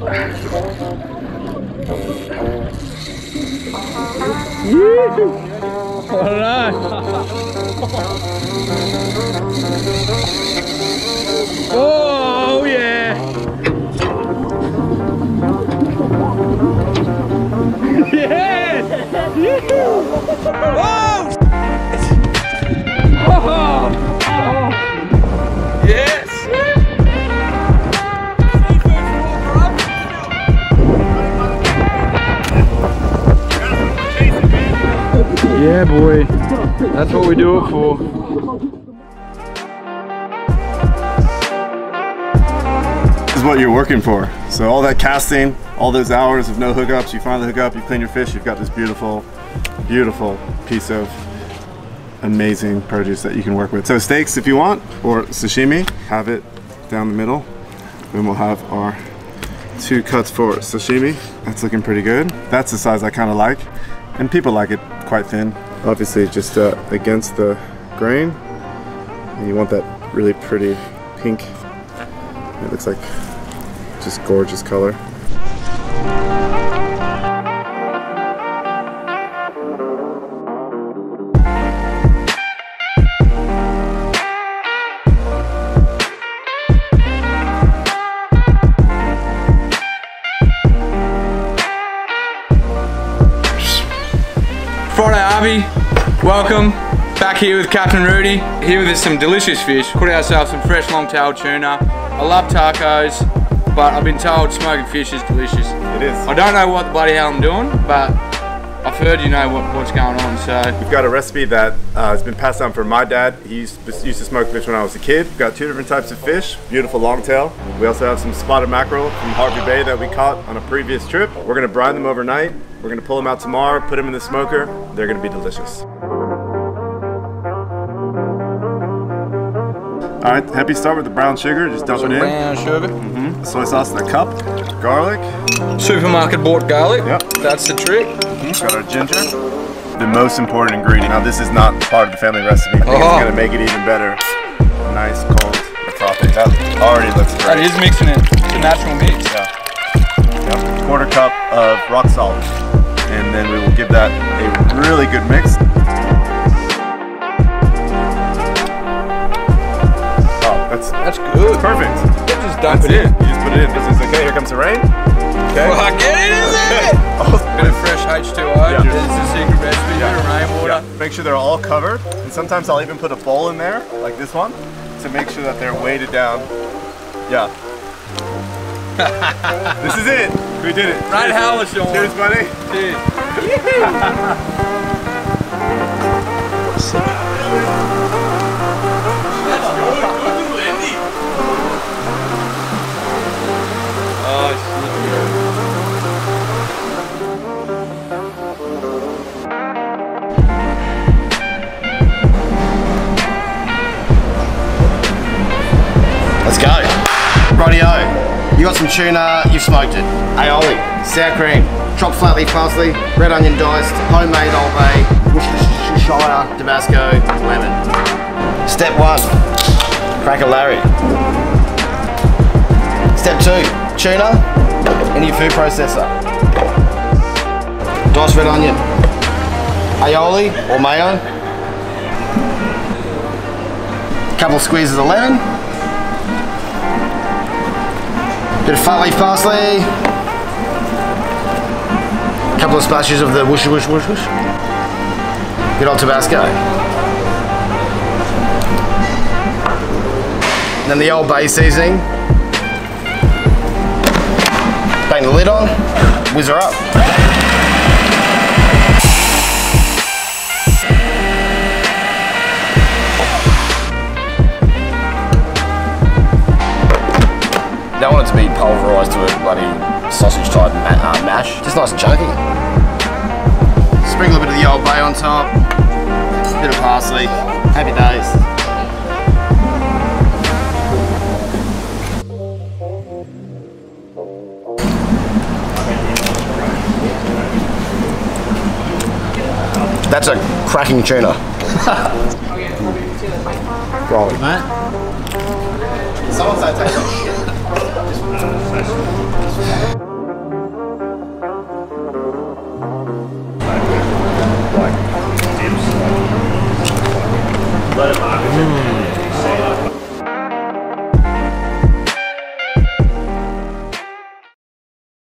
Alright. Oh yeah. Yes. Oh. Oh. Yes. Yeah, boy. That's what we do it for. This is what you're working for. So all that casting, all those hours of no hookups, you finally hook up, you clean your fish, you've got this beautiful, beautiful piece of amazing produce that you can work with. So steaks if you want, or sashimi, have it down the middle. Then we'll have our 2 cuts for sashimi. That's looking pretty good. That's the size I kind of like. And people like it quite thin. Obviously just against the grain. And you want that really pretty pink. It looks like just gorgeous color. Friday Arby, welcome. Back here with Captain Rudy. Here with some delicious fish. Caught ourselves some fresh long-tailed tuna. I love tacos, but I've been told smoking fish is delicious. It is. I don't know what the bloody hell I'm doing, but I've heard you know what's going on, so. We've got a recipe that has been passed down from my dad. He used to smoke fish when I was a kid. We've got 2 different types of fish, beautiful longtail. We also have some spotted mackerel from Harvey Bay that we caught on a previous trip. We're gonna brine them overnight. We're gonna pull them out tomorrow, put them in the smoker. They're gonna be delicious. All right, happy start with the brown sugar. Just dump it in. Brown sugar. Soy sauce in a cup. Garlic. Supermarket bought garlic. Yep. That's the trick. Got our ginger. The most important ingredient. Now this is not part of the family recipe. I think it's gonna make it even better. Nice cold frothy. That already looks great. That is mixing it. It's a natural mix. Yeah. Yep. 1/4 cup of rock salt. And then we will give that a really good mix. That's good. That's perfect. Just dump it in. You just put it in. This is okay. Here comes the rain. Okay. Well, get it in there. Bit of fresh H2O. Yeah. This is the secret recipe. Bit of rainwater. Yeah. Make sure they're all covered. And sometimes I'll even put a bowl in there, like this one, to make sure that they're weighted down. Yeah. This is it. We did it. Right, how was Sean? Cheers, buddy. Cheers. Let's go. Rightio. You got some tuna, you've smoked it. Aioli, sour cream, chopped flat leaf parsley, red onion diced, homemade Old Bay, Worcestershire, Tabasco, lemon. Step 1, crack a Larry. Step 2, tuna in your food processor. Diced red onion, aioli or mayo, couple of squeezes of lemon, bit of flat leaf parsley, couple of splashes of the whoosh whoosh whoosh whoosh, good old Tabasco. And then the Old Bay seasoning. Bang the lid on, whiz her up. Don't want it to be pulverised to a bloody sausage type mash. Just nice and chunky. Sprinkle a bit of the Old Bay on top. Bit of parsley. Happy days. That's a cracking tuna. Golly. Someone say it tastes like shit.